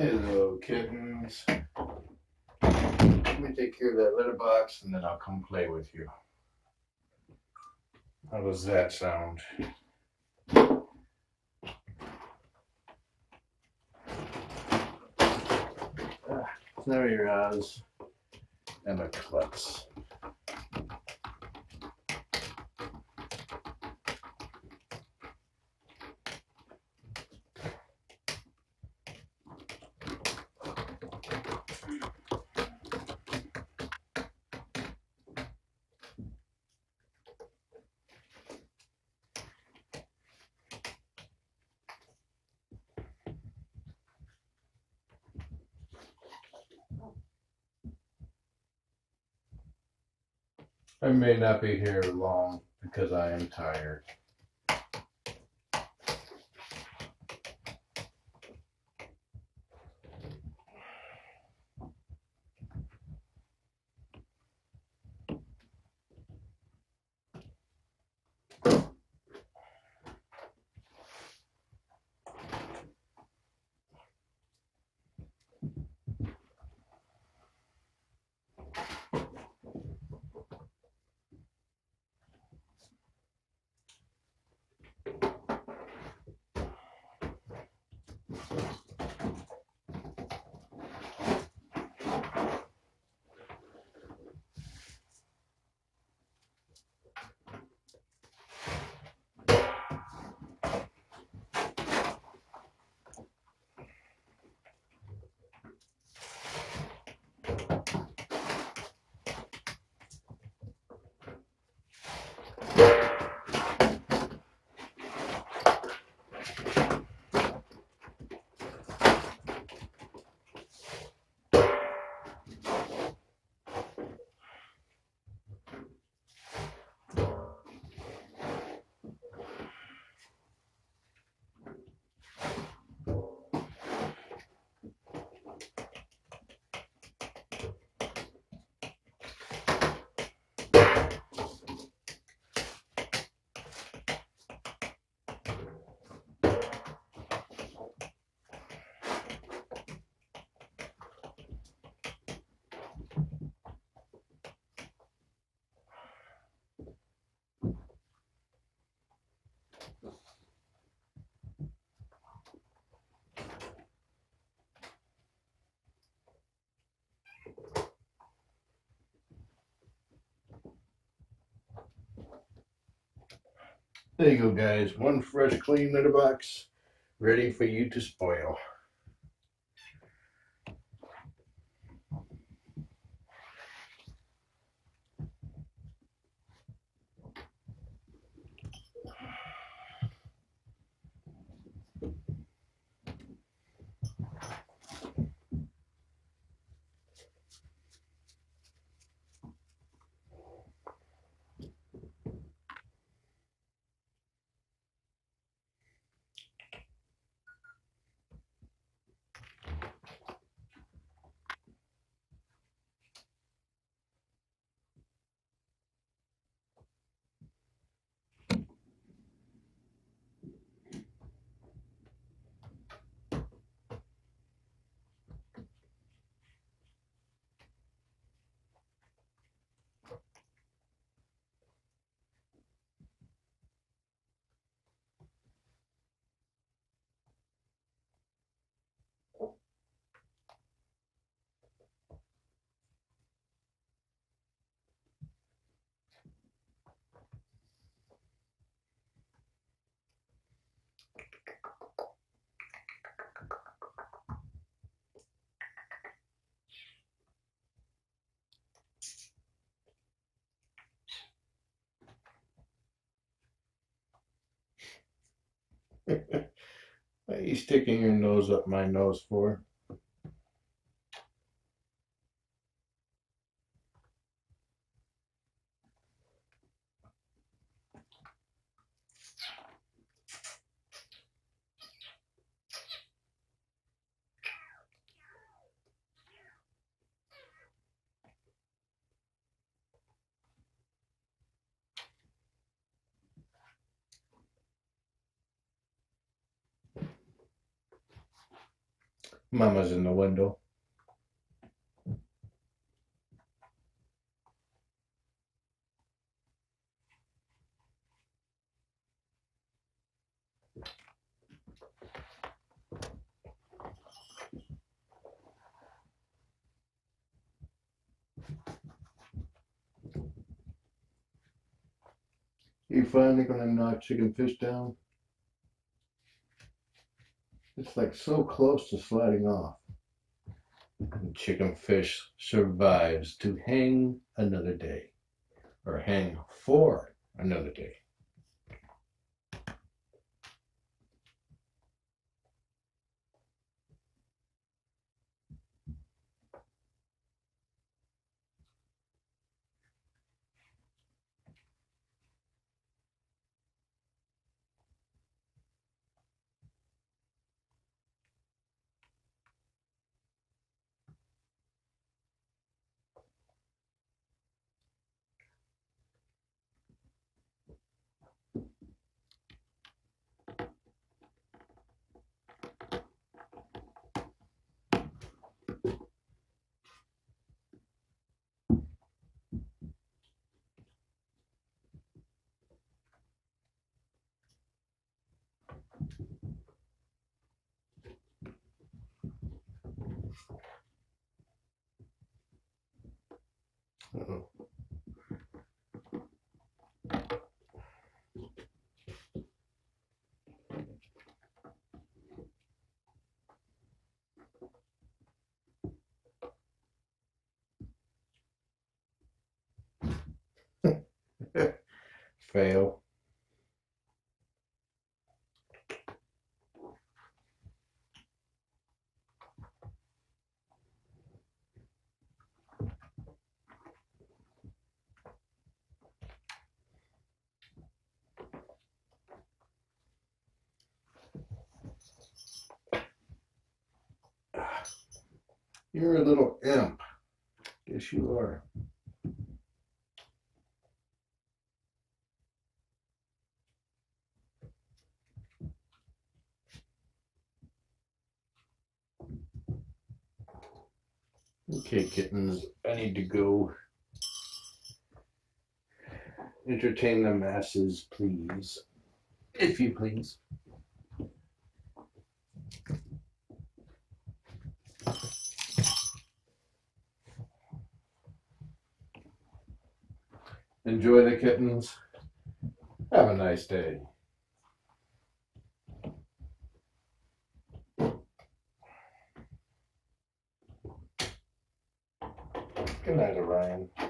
Hello, kittens. Let me take care of that litter box and then I'll come play with you. How does that sound? There your eyes and a klutz. I may not be here long because I am tired. There you go, guys. One fresh, clean litter box ready for you to spoil. What are you sticking your nose up my nose for? Mama's in the window. You finally gonna knock chicken fish down? It's like so close to sliding off. And chicken fish survives to hang another day, or hang for another day. Uh-oh. Fail. You're a little imp. Yes, you are. Okay, kittens, I need to go entertain the masses, please. If you please. Enjoy the kittens. Have a nice day. Good night, Orion.